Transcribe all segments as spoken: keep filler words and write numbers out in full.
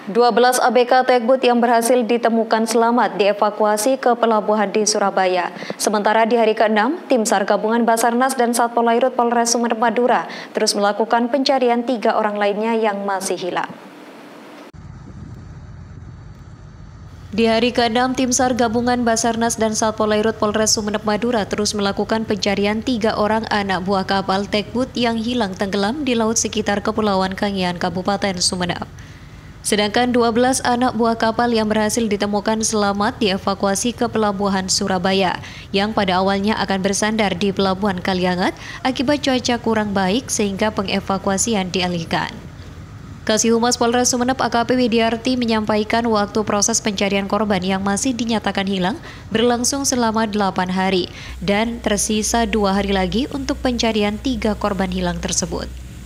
dua belas A B K Tekbut yang berhasil ditemukan selamat dievakuasi ke pelabuhan di Surabaya. Sementara di hari keenam, tim SAR gabungan Basarnas dan Satpol Airut Polres Sumeneb Madura terus melakukan pencarian tiga orang lainnya yang masih hilang. Di hari keenam, tim SAR gabungan Basarnas dan Satpol Airut Polres Sumeneb Madura terus melakukan pencarian tiga orang anak buah kapal Tekbut yang hilang tenggelam di laut sekitar Kepulauan Kangean, Kabupaten Sumeneb. Sedangkan dua belas anak buah kapal yang berhasil ditemukan selamat dievakuasi ke pelabuhan Surabaya, yang pada awalnya akan bersandar di pelabuhan Kaliangat akibat cuaca kurang baik sehingga pengevakuasian dialihkan. Kasih Humas Polres Sumeneb A K P Widiarti menyampaikan waktu proses pencarian korban yang masih dinyatakan hilang berlangsung selama delapan hari dan tersisa dua hari lagi untuk pencarian tiga korban hilang tersebut.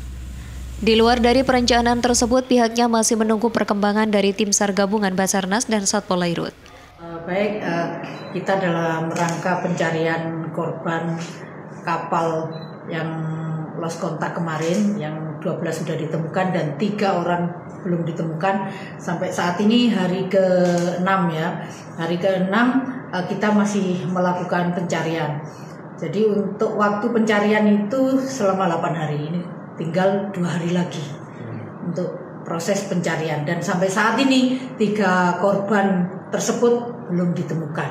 Di luar dari perencanaan tersebut, pihaknya masih menunggu perkembangan dari tim SAR gabungan Basarnas dan Satpol Airut. Uh, baik, uh, kita dalam rangka pencarian korban kapal yang lost kontak kemarin, yang dua belas sudah ditemukan dan tiga orang belum ditemukan. Sampai saat ini hari ke enam ya, hari ke enam uh, kita masih melakukan pencarian. Jadi untuk waktu pencarian itu selama delapan hari ini. Tinggal dua hari lagi untuk proses pencarian dan sampai saat ini tiga korban tersebut belum ditemukan.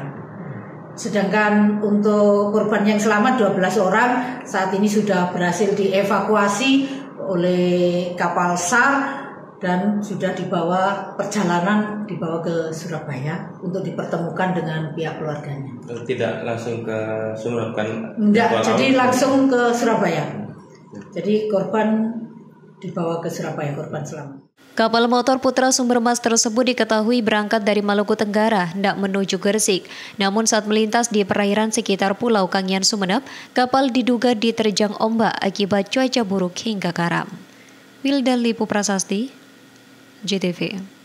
Sedangkan untuk korban yang selamat dua belas orang saat ini sudah berhasil dievakuasi oleh kapal SAR dan sudah dibawa perjalanan dibawa ke Surabaya untuk dipertemukan dengan pihak keluarganya. Tidak langsung ke Sumeneb kan? Tidak, jadi langsung ke Surabaya. Jadi korban dibawa ke Surabaya, korban selamat. Kapal motor Putra Sumbermas tersebut diketahui berangkat dari Maluku Tenggara hendak menuju Gresik. Namun saat melintas di perairan sekitar Pulau Kangean Sumeneb, kapal diduga diterjang ombak akibat cuaca buruk hingga karam. Wildan Lipu Prasasti, J T V.